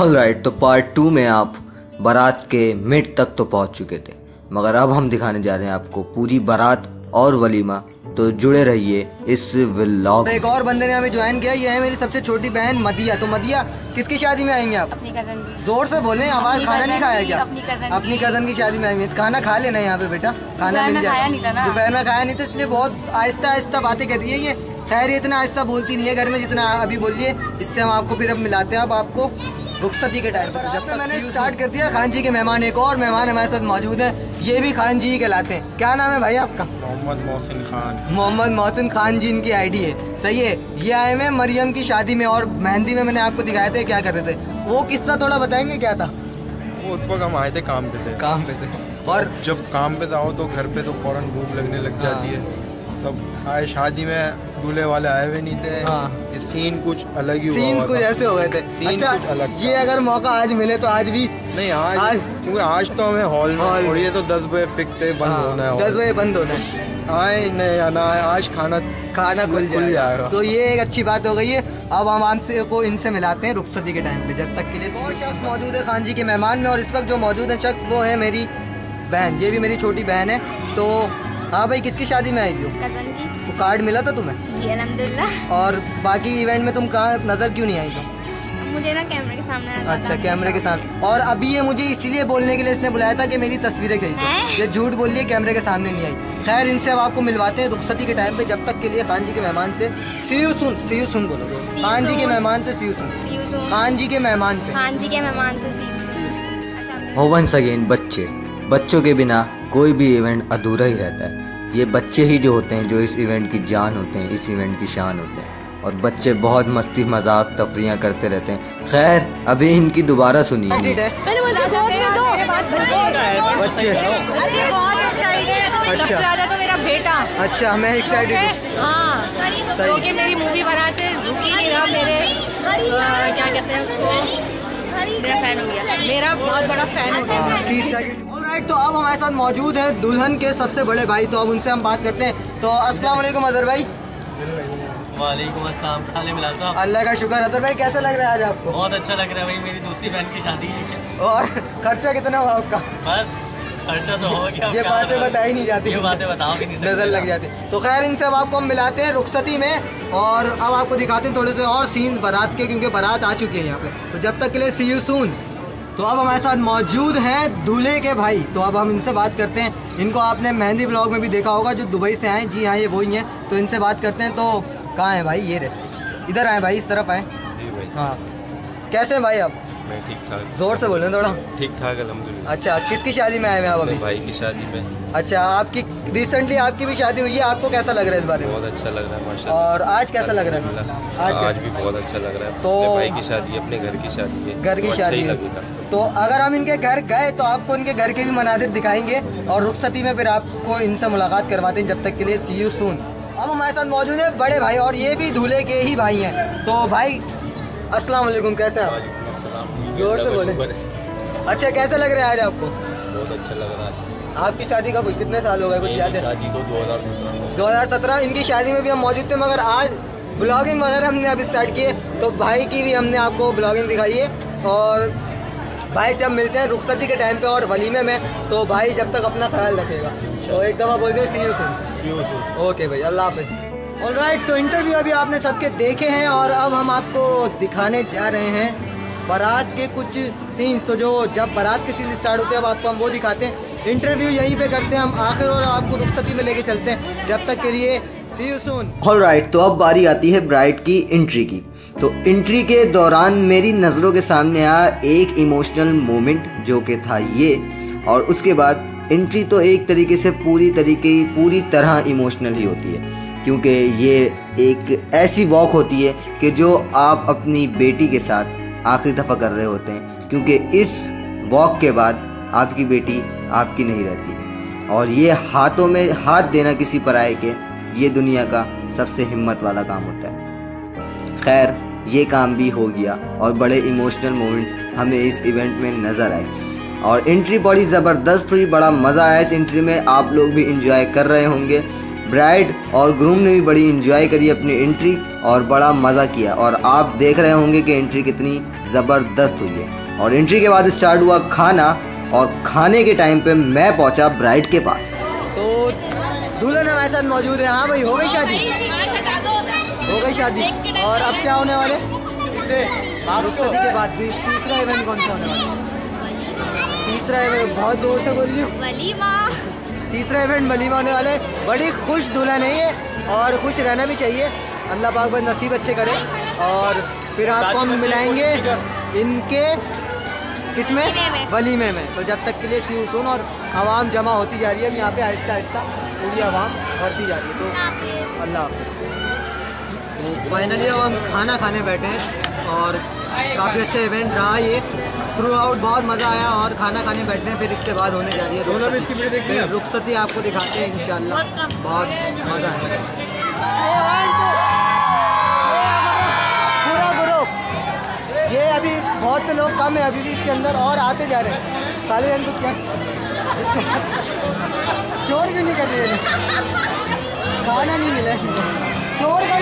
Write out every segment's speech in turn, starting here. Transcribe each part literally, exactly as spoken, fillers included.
Alright, तो part two में आप बारात के मिड तक तो पहुंच चुके थे, मगर अब हम दिखाने जा रहे हैं आपको पूरी बारात और वलीमा। तो जुड़े रहिए इस व्लॉग। एक और बंदे ने हमें ज्वाइन किया, ये है मेरी सबसे छोटी बहन मदिया। तो मदिया, किसकी शादी में आएंगे आप? अपनी कजन की। जोर से बोले, आवाज। खाना नहीं खाया क्या? अपनी कजन अपनी कजन की शादी में आएंगे। खाना खा लेना यहाँ पे बेटा, खाना मिल जाए। दोपहर में खाया नहीं था, इसलिए बहुत आहिस्ता आहिस्ता बातें कर रही है ये। खैर ये इतना आहिस्ता बोलती नहीं है घर में जितना अभी बोलिए। इससे हम आपको फिर अब मिलाते हैं अब आपको रुखसती के टाइम पर। जब तक मैंने स्टार्ट कर दिया, खान जी के मेहमान, एक और मेहमान हमारे साथ मौजूद हैं। ये भी खान जी कहलाते हैं। क्या नाम है भाई आपका? मोहम्मद मोहसिन खान। मोहम्मद मोहसिन खान जी इनकी आईडी है। सही है। ये आए हैं मरियम की शादी में, और मेहंदी में मैंने आपको दिखाए थे क्या कर रहे थे। वो किस्सा थोड़ा बताएंगे क्या था? वो उस वक्त हम आए थे काम पे थे। काम पे थे। और जब काम पे जाओ तो घर पे तो फौरन भूख लगने लग जाती है। तब आए शादी में, दूल्हे वाले आए हुए नहीं थे। हाँ। सीन कुछ अलग ही हुआ। सीन कुछ ऐसे हो गए थे। सीन अच्छा, कुछ अलग था। ये अगर मौका आज मिले तो आज भी नहीं आज, आज क्योंकि आज तो हमें हॉल में, हॉल और ये तो दस बजे फिक्स है बंद होना है। दस बजे बंद होना है। आए नहीं या ना आए, आज खाना खाना खुल खुल जाएगा। तो ये एक अच्छी बात हो गई है। अब हम आपसे को इनसे मिलाते हैं रुखसती के टाइम पे। जब तक के लिए और शख्स मौजूद है खान जी के मेहमान में, और इस वक्त जो मौजूद है शख्स वो है मेरी बहन। ये भी मेरी छोटी बहन है। तो हाँ भाई, किसकी शादी में आई थी? कजन की। तो कार्ड मिला था तुम्हें? जी अल्हम्दुलिल्लाह। और बाकी इवेंट में तुम कहाँ नजर क्यों नहीं आई? तो मुझे ना कैमरे के सामने आना अच्छा, कैमरे के सामने। और अभी ये मुझे इसीलिए बोलने के लिए इसने बुलाया था कि मेरी तस्वीरें खींच। ये झूठ बोल रही है, कैमरे के सामने नहीं आई। खैर इनसे अब आपको मिलवाते हैं रुखसती के टाइम पे। जब तक के लिए खान जी के मेहमान से सी you soon. C you soon बोलो। खान जी के मेहमान से सी यू सून। खान जी के मेहमान से खान जी के मेहमान से सी यू सून। हो वंस अगेन, बच्चे बच्चों के बिना कोई भी इवेंट अधूरा ही रहता है। ये बच्चे ही जो होते हैं जो इस इवेंट की जान होते हैं, इस इवेंट की शान होते हैं। और बच्चे बहुत मस्ती मजाक तफरियाँ करते रहते हैं। खैर अभी इनकी दोबारा सुनिए। बच्चे सबसे ज्यादा तो मेरा बेटा। अच्छा, मैं एक्साइटेड हूँ। हाँ, जो कि मेरी मूवी बना से रुक ही नहीं रहा। मेरे आ, क्या कहते हैं उसको, मेरा फैन हो गया, मेरा बहुत बड़ा फैन हो गया। ऑलराइट, तो अब हमारे साथ मौजूद है दुल्हन के सबसे बड़े भाई। तो अब उनसे हम बात करते हैं। तो अस्सलाम वालेकुम अजहर भाई। वालेकुम अस्सलाम। खाने मिला था। अल्लाह का शुक्र। अजहर भाई कैसा लग रहा है आज आपको? बहुत अच्छा लग रहा है भाई, मेरी दूसरी बहन की शादी है। और खर्चा कितना हुआ आपका? बस खर्चा तो हो गया। ये बातें बताई नहीं जाती, ये बातें बताओ कि नहीं, नजर लग जाती। तो खैर इनसे अब आपको हम मिलाते हैं रुखसती में, और अब आपको दिखाते हैं थोड़े से और सीन्स बारात के, क्योंकि बारात आ चुकी है यहाँ पे। तो जब तक के लिए सी यू सून। तो अब हमारे साथ मौजूद हैं दूल्हे के भाई। तो अब हम इनसे बात करते हैं। इनको आपने मेहंदी ब्लॉग में भी देखा होगा, जो दुबई से आए। जी हाँ, ये वही हैं। तो इनसे बात करते हैं। तो कहाँ हैं भाई? ये रहे, इधर आए भाई, इस तरफ आए। हाँ, कैसे हैं भाई आप? मैं ठीक ठाक। जोर से बोलें थोड़ा। ठीक ठाक अल्हम्दुलिल्लाह। अच्छा, किसकी शादी में आए हैं आप अभी? भाई की शादी में। अच्छा, आपकी रिसेंटली आपकी भी शादी हुई है। आपको कैसा लग रहा है इस बारे में? बहुत अच्छा लग रहा है माशाल्लाह। और आज कैसा लग रहा है? आज आज भी बहुत अच्छा लग रहा है। तो अपने भाई की शादी, अपने घर की शादी है, घर की तो शादी अच्छा है। ही लगेगा। तो अगर हम इनके घर गए तो आपको इनके घर के भी मनाजिर दिखाएंगे, और रुखसती में फिर आपको इनसे मुलाकात करवाते हैं। जब तक के लिए सी यू सून। अब हमारे साथ मौजूद है बड़े भाई, और ये भी दूल्हे के ही भाई हैं। तो भाई अस्सलाम वालेकुम, कैसे हैं आप? जोर से बोले। अच्छा, कैसा लग रहा है आज आपको? बहुत अच्छा लग रहा है। आपकी शादी कब हुई? कितने साल हो गए, कुछ याद है? शादी तो दो हज़ार सत्रह दो हज़ार सत्रह। इनकी शादी में भी हम मौजूद थे, मगर आज ब्लॉगिंग वगैरह हमने अभी स्टार्ट किए। तो भाई की भी हमने आपको ब्लॉगिंग दिखाई है, और भाई से हम मिलते हैं रुखसती के टाइम पे और वलीमे में। तो भाई जब तक अपना ख्याल रखेगा। तो एक दफ़ा बोलते हैं सी यू सून। ओके भाई, अल्लाह हाफ़िज़। ऑलराइट, तो इंटरव्यू अभी आपने सबके देखे हैं, और अब हम आपको दिखाने जा रहे हैं बारात के कुछ सीन्स। तो जो जब बारात के सीन स्टार्ट होते हैं, अब आपको हम वो दिखाते हैं। इंटरव्यू यहीं पे करते हैं हम आखिर, और आपको रुखसती में लेके चलते हैं। जब तक के लिए सी यू सून। ऑलराइट, तो अब बारी आती है ब्राइड की एंट्री की। तो एंट्री के दौरान मेरी नज़रों के सामने आया एक इमोशनल मोमेंट, जो कि था ये। और उसके बाद एंट्री तो एक तरीके से पूरी तरीके पूरी तरह इमोशनल ही होती है, क्योंकि ये एक ऐसी वॉक होती है कि जो आप अपनी बेटी के साथ आखिरी दफ़ा कर रहे होते हैं, क्योंकि इस वॉक के बाद आपकी बेटी आपकी नहीं रहती। और ये हाथों में हाथ देना किसी पराये के, ये दुनिया का सबसे हिम्मत वाला काम होता है। खैर ये काम भी हो गया, और बड़े इमोशनल मोमेंट्स हमें इस इवेंट में नज़र आए। और एंट्री बड़ी ज़बरदस्त हुई, बड़ा मज़ा आया इस एंट्री में। आप लोग भी इंजॉय कर रहे होंगे। ब्राइड और ग्रूम ने भी बड़ी इंजॉय करी अपनी एंट्री और बड़ा मज़ा किया। और आप देख रहे होंगे कि एंट्री कितनी ज़बरदस्त हुई है। और एंट्री के बाद स्टार्ट हुआ खाना, और खाने के टाइम पे मैं पहुंचा ब्राइड के पास। तो दूल्हा हमारे साथ मौजूद है। हाँ भाई, हो गई शादी? हो गई शादी। और अब क्या होने वाले? रुखसती के बाद तीसरा इवेंट कौन सा होने वाला? तीसरा इवेंट बहुत जोर से बोल रही हूँ। वलीमा। तीसरा इवेंट वलीमा होने वाले। बड़ी खुश दुल्हन है ये और खुश रहना भी चाहिए। अल्लाह पाक बस नसीब अच्छे करे। और फिर आपको हम मिलाएंगे इनके किसमें? वलीमे में। तो जब तक के लिए सी यू सून। और आवाम जमा होती जा रही है यहाँ पे आहिस्ता आहिस्ता, पूरी आवाम बढ़ती जा रही है। तो अल्लाह हाफिज़। तो फाइनली अब हम खाना खाने बैठे हैं और काफ़ी अच्छा इवेंट रहा ये। थ्रू आउट बहुत मज़ा आया और खाना खाने बैठे हैं। फिर इसके बाद होने जा रही है रुखसती। रुखसती आपको दिखाते हैं इंशाल्लाह। बहुत मज़ा आया। पूरा ग्रुप ये अभी बहुत से लोग कम है अभी भी इसके अंदर और आते जा रहे हैं। साले जन कुछ क्या चोर भी नहीं कर रहे, खाना नहीं मिला, चोर कर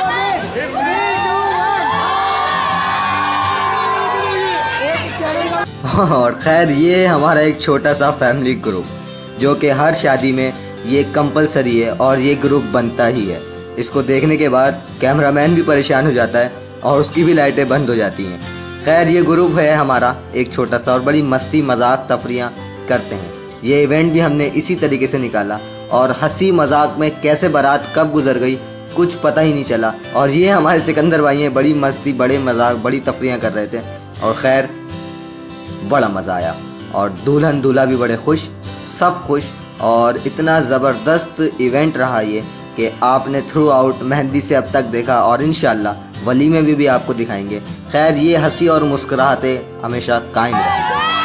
ले। और खैर ये हमारा एक छोटा सा फैमिली ग्रुप जो कि हर शादी में ये कंपलसरी है और ये ग्रुप बनता ही है। इसको देखने के बाद कैमरामैन भी परेशान हो जाता है और उसकी भी लाइटें बंद हो जाती हैं। खैर ये ग्रुप है हमारा एक छोटा सा और बड़ी मस्ती मजाक तफरियाँ करते हैं। ये इवेंट भी हमने इसी तरीके से निकाला और हंसी मजाक में कैसे बारात कब गुजर गई कुछ पता ही नहीं चला। और ये हमारे सिकंदर भाई हैं, बड़ी मस्ती बड़े मजाक बड़ी तफरियाँ कर रहे थे और खैर बड़ा मज़ा आया। और दुल्हन दूल्हा भी बड़े खुश, सब खुश। और इतना ज़बरदस्त इवेंट रहा ये कि आपने थ्रू आउट मेहंदी से अब तक देखा और इंशाल्लाह वलीमे में भी आपको दिखाएंगे। खैर ये हंसी और मुस्कुराहटें हमेशा कायम रहें।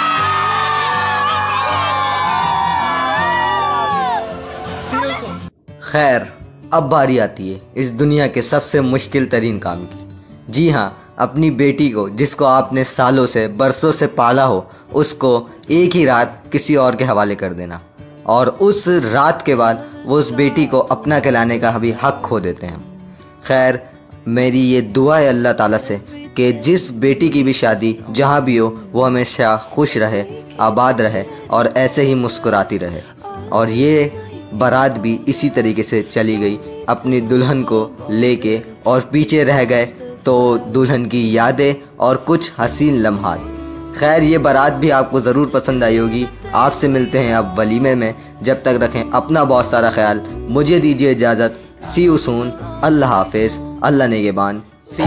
खैर अब बारी आती है इस दुनिया के सबसे मुश्किल तरीन काम की। जी हाँ, अपनी बेटी को जिसको आपने सालों से बरसों से पाला हो उसको एक ही रात किसी और के हवाले कर देना और उस रात के बाद वो उस बेटी को अपना कहलाने का भी हक खो देते हैं। खैर मेरी ये दुआ है अल्लाह ताला से कि जिस बेटी की भी शादी जहाँ भी हो वो हमेशा खुश रहे, आबाद रहे और ऐसे ही मुस्कुराती रहे। और ये बारात भी इसी तरीके से चली गई अपनी दुल्हन को लेके और पीछे रह गए तो दुल्हन की यादें और कुछ हसीन लम्हात। खैर ये बारात भी आपको ज़रूर पसंद आई होगी। आपसे मिलते हैं अब वलीमे में। जब तक रखें अपना बहुत सारा ख्याल। मुझे दीजिए इजाज़त। सी यू सून। अल्लाह हाफिज़। अल्लाह नेगेबान।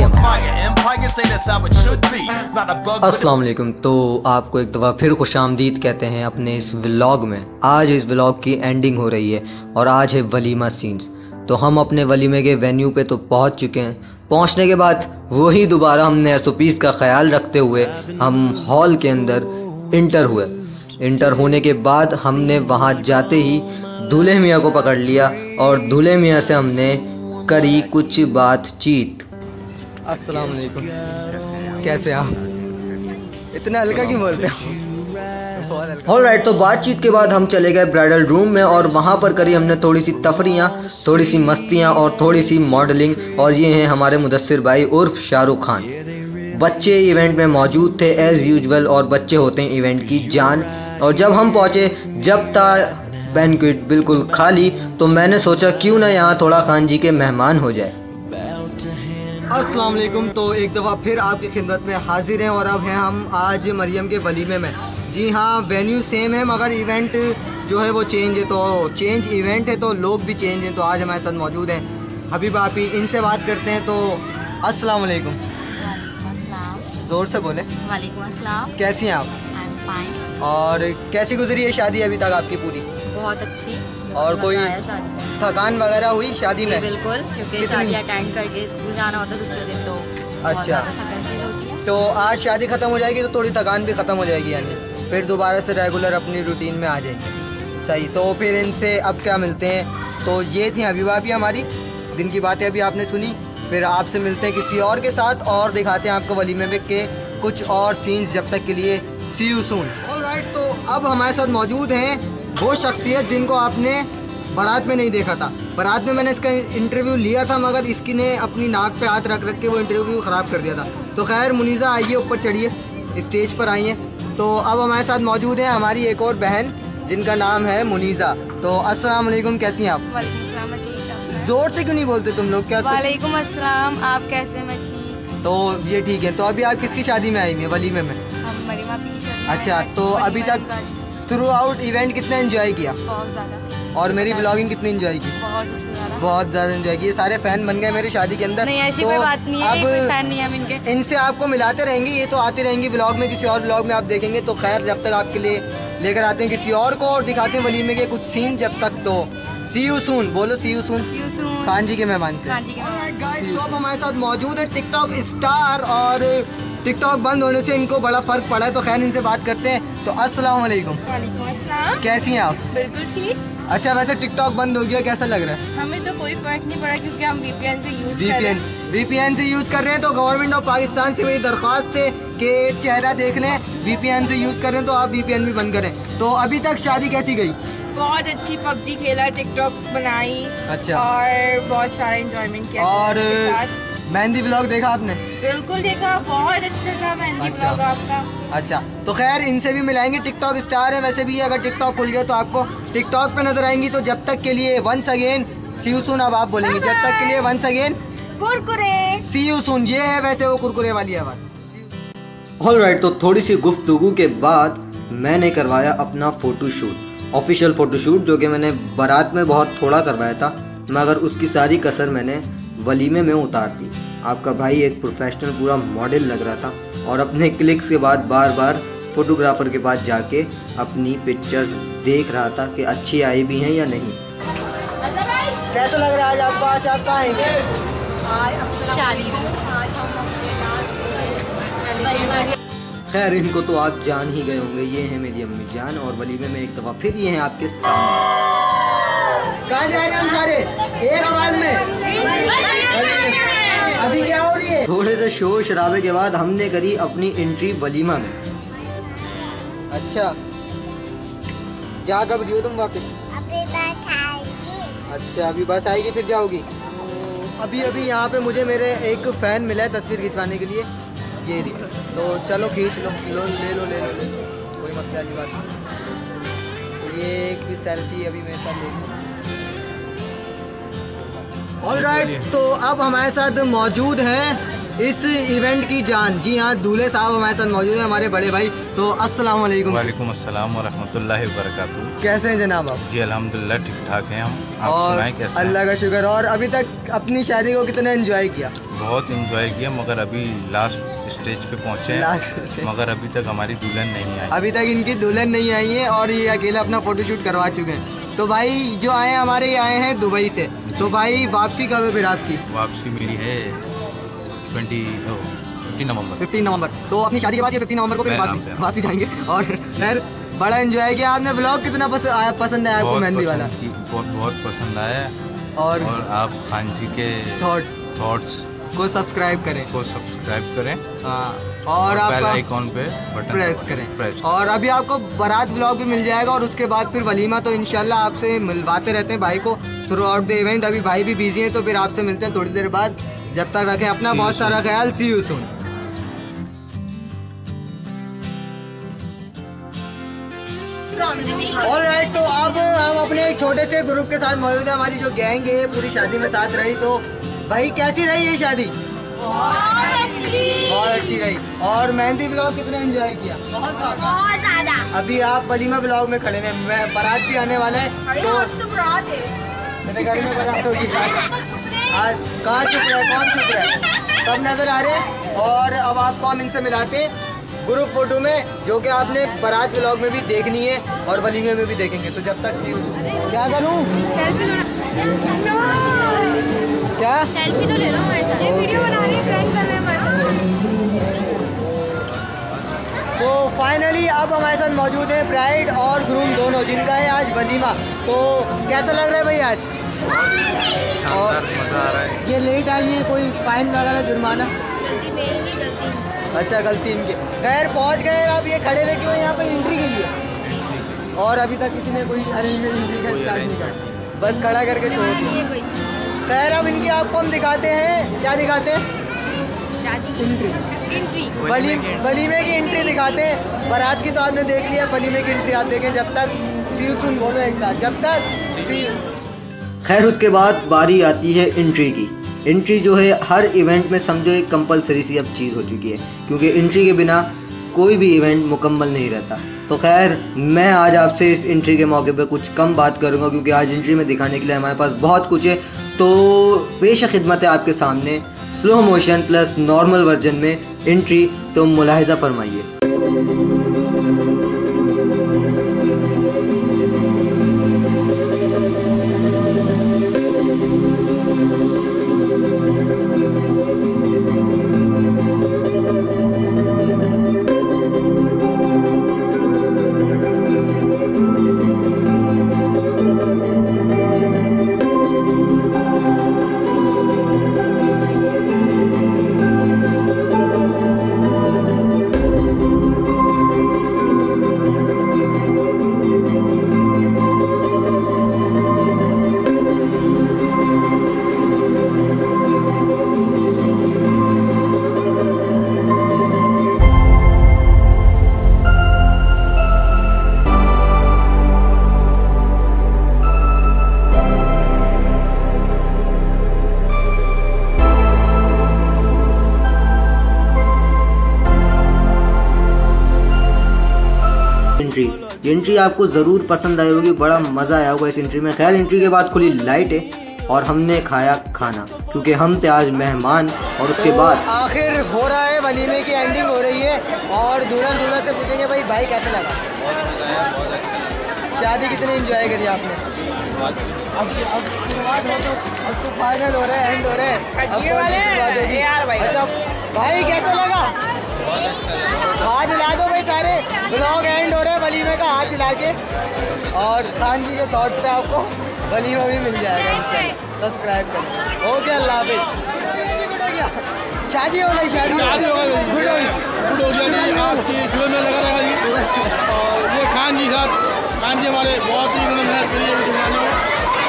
अस्सलाम वालेकुम। तो आपको एक दफ़ा फिर खुशामदीद कहते हैं अपने इस व्लॉग में। आज इस व्लॉग की एंडिंग हो रही है और आज है वलीमा सीन्स। तो हम अपने वलीमे के वेन्यू पे तो पहुंच चुके हैं। पहुंचने के बाद वही दोबारा हमने एस ओ पीज़ का ख्याल रखते हुए हम हॉल के अंदर इंटर हुए। इंटर होने के बाद हमने वहां जाते ही दूल्हे मियाँ को पकड़ लिया और दूल्हे मियाँ से हमने करी कुछ बातचीत। अस्सलाम वालेकुम, कैसे आप? इतना हल्का क्यों बोलते हो? ऑल राइट, तो बातचीत के बाद हम चले गए ब्राइडल रूम में और वहाँ पर करी हमने थोड़ी सी तफरियाँ, थोड़ी सी मस्तियाँ और थोड़ी सी मॉडलिंग। और ये हैं हमारे मुदस्सिर भाई उर्फ शाहरुख खान। बच्चे इवेंट में मौजूद थे एज़ यूजुअल और बच्चे होते हैं इवेंट की जान। और जब हम पहुँचे जब था बैंक्वेट बिल्कुल खाली, तो मैंने सोचा क्यों ना यहाँ थोड़ा खान जी के मेहमान हो जाए। अस्सलाम वालेकुम। तो एक दफ़ा फिर आपकी खिदमत में हाजिर हैं और अब हैं हम आज मरियम के वलीमे में। जी हाँ, वेन्यू सेम है मगर इवेंट जो है वो चेंज है। तो चेंज इवेंट है तो लोग भी चेंज हैं। तो आज हमारे साथ मौजूद हैं हबीब आपी। इनसे बात करते हैं। तो अस्सलाम वालेकुम। ज़ोर से बोले। वालेकुम अस्सलाम। कैसी हैं आप? I am fine. और कैसी गुजरी है शादी अभी तक आपकी पूरी? बहुत अच्छी। और कोई शादी में थकान वगैरह हुई शादी में? बिल्कुल, क्योंकि शादी अटेंड करके स्कूल जाना होता है दूसरे दिन, तो अच्छा थकान फील होती है। तो आज शादी ख़त्म हो जाएगी तो थोड़ी थकान भी ख़त्म हो जाएगी, यानी फिर दोबारा से रेगुलर अपनी रूटीन में आ जाएगी। सही। तो फिर इनसे अब क्या मिलते हैं। तो ये थी हबीबा भी हमारी, दिन की बातें अभी आपने सुनी। फिर आपसे मिलते हैं किसी और के साथ और दिखाते हैं आपको वलीमे में के कुछ और सीन्स। जब तक के लिए सी यू सून। ऑलराइट, तो अब हमारे साथ मौजूद हैं वो शख्सियत जिनको आपने बारात में नहीं देखा था। बारात में मैंने इसका इंटरव्यू लिया था मगर इसकी ने अपनी नाक पे हाथ रख रख के वो इंटरव्यू ख़राब कर दिया था। तो खैर मुनीज़ा आइए, ऊपर चढ़िए, स्टेज पर आइए। तो अब हमारे साथ मौजूद है हमारी एक और बहन जिनका नाम है मुनीज़ा। तो अस्सलाम वालेकुम, कैसी हैं आप? वालेकुम अस्सलाम, मैं ठीक। ज़ोर से क्यों नहीं बोलते तुम लोग? क्या? वालेकुम अस्सलाम, आप कैसे? मैं ठीक। तो ये ठीक है। तो अभी आप किसकी शादी में आई हैं? वलीमे में? हम मरीम आपी की शादी में अच्छा, आज तो वलीमा अभी तक आज थ्रू आउट इवेंट कितना एंजॉय किया? बहुत ज़्यादा। और मेरी ब्लॉगिंग कितनी एंजॉय की? बहुत ज़्यादा बहुत ज़्यादा एंजॉय की। ये सारे फ़ैन बन गए मेरी शादी के अंदर। नहीं, ऐसी तो कोई बात नहीं है, अब कोई फैन नहीं है हम इनके। इनसे आपको मिलाते रहेंगे, ये तो आती रहेंगी ब्लॉग में, किसी और ब्लॉग में आप देखेंगे। तो खैर जब तक आपके लिए लेकर आते हैं किसी और को और दिखाते हैं वलीमे के कुछ सीन। जब तक तो सी यू सून, बोलो see you soon. See you soon। Khan ji के मेहमान से। खान जी के मेहमान। गाइस, तो अब हमारे साथ मौजूद है टिकटॉक स्टार और टिकटॉक बंद होने से इनको बड़ा फ़र्क पड़ा है। तो खैर इनसे बात करते हैं। तो अस्सलाम वालेकुम, वालेकुम अस्सलाम। कैसी हैं आप? बिल्कुल ठीक। अच्छा, वैसे टिकटॉक बंद हो गया, कैसा लग रहा है? हमें तो कोई फर्क नहीं पड़ा क्योंकि हम वीपीएन से यूज़ कर रहे वीपीएन हैं। वीपीएन से यूज़ कर रहे हैं। तो गवर्नमेंट ऑफ पाकिस्तान से मेरी दरख्वास्त है कि चेहरा देख लें, वीपीएन से यूज़ कर रहे हैं तो आप वीपीएन भी बंद करें। तो अभी तक शादी कैसी गई? बहुत अच्छी, पबजी खेला, टिकटॉक बनाई। अच्छा। और बहुत सारा एंजॉयमेंट किया और उसके साथ। मेहंदी ब्लॉग देखा आपने? बिल्कुल देखा, बहुत अच्छा था मेहंदी अच्छा। ब्लॉग आपका। अच्छा, तो खैर इनसे भी मिलाएंगे। टिकटॉक स्टार है वैसे भी, अगर टिकटॉक खुल गया तो आपको टिकटॉक पे नजर आएंगी। तो जब तक के लिए once again see you soon. अब आप बोलेंगे जब तक के लिए once again Kurkure. See you soon. ये है वैसे वो कुरकुरे वाली आवाज़। ऑलराइट, तो थोड़ी सी गुफ्तगू के बाद मैंने करवाया अपना फ़ोटोशूट, ऑफिशियल फ़ोटोशूट, जो कि मैंने बारात में बहुत थोड़ा करवाया था मगर उसकी सारी कसर मैंने वलीमे में उतार दी। आपका भाई एक प्रोफेशनल पूरा मॉडल लग रहा था और अपने क्लिक्स के बाद बार बार फोटोग्राफर के पास जाके अपनी पिक्चर्स देख रहा था कि अच्छी आई भी हैं या नहीं। कैसा लग रहा है आज आपको? आज आप कहाँ आएंगे? शादी में। खैर इनको तो आप जान ही गए होंगे, ये हैं मेरी अम्मी जान और वलीमे में एक दफ़ा फिर ये हैं आपके सामने। कहाँ जा रहे हैं हम सारे एक आवाज़ में? अभी क्या हो रही है? थोड़े से शोर शराबे के बाद हमने करी अपनी एंट्री वलीमा में। अच्छा, जा कब रही हो तुम वापस? अभी बस आएगी। अच्छा, अभी बस आएगी फिर जाओगी? तो अभी अभी यहाँ पे मुझे मेरे एक फ़ैन मिला है तस्वीर खिंचवाने के लिए, ये रही। तो चलो खींच लो, लो ले लो ले लो ले लो, कोई मसला की बात नहीं। तो ये एक सेल्फी अभी मेरे साथ ले लो। ऑलराइट, तो अब हमारे साथ मौजूद हैं इस इवेंट की जान। जी हाँ, दूल्हे साहब हमारे साथ मौजूद हैं, हमारे बड़े भाई। तो अस्सलाम वालेकुम। वालेकुम अस्सलाम व रहमतुल्लाहि व बरकातुहू। कैसे हैं जनाब आप? जी अल्हम्दुलिल्लाह ठीक ठाक हैं हम। आप और सुनाएं कैसे? अल्लाह का शुक्र। और अभी तक अपनी शादी को कितना एंजॉय किया? बहुत एंजॉय किया मगर अभी लास्ट स्टेज पे पहुंचे हैं। Last stage. मगर अभी तक हमारी दुल्हन नहीं आई। अभी तक इनकी दुल्हन नहीं आई है और ये अकेले अपना फोटोशूट करवा चुके हैं। तो भाई जो आए हैं हमारे, ये आए हैं दुबई से। तो भाई वापसी कब है फिर आपकी? वापसी मेरी है twenty fifteen November. Fifteen November. तो अपनी शादी के बाद ये फिफ्टीन नवंबर को फिर आराम वापसी से। वापसी जाएंगे। और खैर बड़ा एंजॉय किया आपने। ब्लॉग कितना पसंद आया पसंद आया आपको बहुत मेहंदी वाला? पसंद की- बहुत बहुत पसंद आया। और और आप खान जी के थॉट्स थॉट्स को सब्सक्राइब करें। को सब्सक्राइब करें हाँ, और बेल आपका आइकॉन पे बटन प्रेस करें। प्रेस और अभी आपको बारात व्लॉग भी मिल जाएगा और उसके बाद फिर वलीमा। तो इंशाल्लाह आपसे मिलवाते रहते हैं भाई को थ्रू आउट द इवेंट। अभी भाई भी बिजी हैं तो फिर आपसे मिलते हैं थोड़ी देर बाद। जब तक रखें अपना बहुत सारा ख्याल। सी यू सून। ऑलराइट, तो अब हम अपने एक छोटे से ग्रुप के साथ मौजूद हैं। हमारी जो गैंग है पूरी शादी में साथ रही। तो भाई कैसी रही ये शादी? बहुत अच्छी रही। और मेहंदी ब्लॉग कितना एंजॉय किया? बहुत ज्यादा। अभी आप वलीमा ब्लॉग में खड़े हैं, मैं बारात भी आने वाला है। तो मेरे घर में बारात होगी आज। कहाँ छुप रहा है? कौन छुप रहा है? सब नजर आ रहे हैं। और अब आपको हम इनसे मिलाते हैं ग्रुप फोटो में, जो कि आपने बारात व्लॉग में भी देखनी है और वलीमे में भी देखेंगे। तो जब तक सी यू। क्या करूँ? सेल्फी लो ना। क्या सेल्फी तो ले लो हमारे साथ। ये वीडियो बना रही है, प्रैंक कर रहे हैं हमारे साथ। तो फाइनली अब हमारे साथ मौजूद है ब्राइड और ग्रूम दोनों, जिनका है आज वलीमा। तो कैसा लग रहा है भाई आज? शानदार, मजा आ रहा है। ये लेट आई है, कोई फाइन वगैरह जुर्माना? गलती मेरी नहीं, गलती। अच्छा, गलती इनकी। खैर पहुंच गए। अब ये खड़े हुए क्यों हैं यहाँ पर? एंट्री के लिए। और अभी तक किसी ने कोई अरेंजमेंट एंट्री का कोई स्टार्ट नहीं arrangement किया। बस खड़ा करके छोड़ दिया। ये कोई खैर अब इनकी आपको हम दिखाते हैं, क्या दिखाते हैं? शादी की एंट्री एंट्री वली वलीमे की एंट्री दिखाते हैं। बारात की तो आपने देख लिया, वलीमे की एंट्री आप देखें। जब तक सी यू सून बोलो एक साथ, जब तक सी यू। खैर उसके बाद बारी आती है एंट्री की। एंट्री जो है हर इवेंट में समझो एक कंपलसरी सी अब चीज़ हो चुकी है, क्योंकि एंट्री के बिना कोई भी इवेंट मुकम्मल नहीं रहता। तो खैर मैं आज आपसे इस एंट्री के मौके पे कुछ कम बात करूंगा, क्योंकि आज एंट्री में दिखाने के लिए हमारे पास बहुत कुछ है। तो पेश खिदमत है आपके सामने slow motion plus normal version में एंट्री, तो मुलाहिजा फरमाइए। एंट्री एंट्री आपको ज़रूर पसंद आई होगी, बड़ा मज़ा आया होगा इस एंट्री में। खैर एंट्री के बाद खुली लाइट है और हमने खाया खाना, क्योंकि हम थे आज मेहमान। और उसके तो बाद आखिर हो रहा है, वलीमे की एंडिंग हो रही है और दूल्हा दूल्हा से पूछेंगे भाई भाई कैसा लगा, शादी कितनी एंजॉय करी आपने? अब अब शुरुआत हो तो अब तो फाइनल हो रहा है, एंड हो रहा है, अब कौन सी शुरुआत होगी? अच्छा भाई कैसा लगा? हाथ हिला दो भाई सारे, ब्लॉग एंड हो रहा है वलीमे का, हाथ हिला के। और खान जी के थॉट पे आपको वलीमा भी मिल जाएगा, सब्सक्राइब करें। ओके अल्लाह हाफिज़। गुड हो गया, शादी हो गई, शादी शादी हो गई, गुड हो गई, गुड हो गया जी। आपकी फिल्म में लगा रहा जी। और ये खान जी साहब, खान जी हमारे बहुत ही उन्होंने मेहनत करी है बनाने में।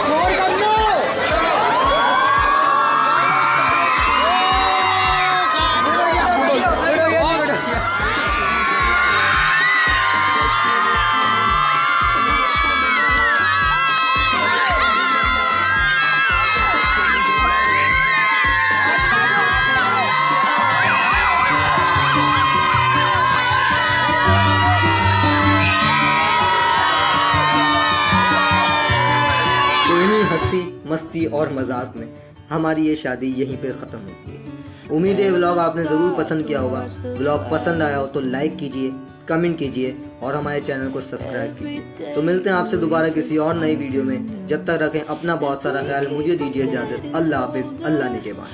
हंसी मस्ती और मजाक में हमारी ये शादी यहीं पर ख़त्म होती है। उम्मीद है व्लॉग आपने ज़रूर पसंद किया होगा। व्लॉग पसंद आया हो तो लाइक कीजिए, कमेंट कीजिए और हमारे चैनल को सब्सक्राइब कीजिए। तो मिलते हैं आपसे दोबारा किसी और नई वीडियो में। जब तक रखें अपना बहुत सारा ख्याल, मुझे दीजिए इजाज़त। अल्लाह हाफिज़, अल्लाह निगहबान।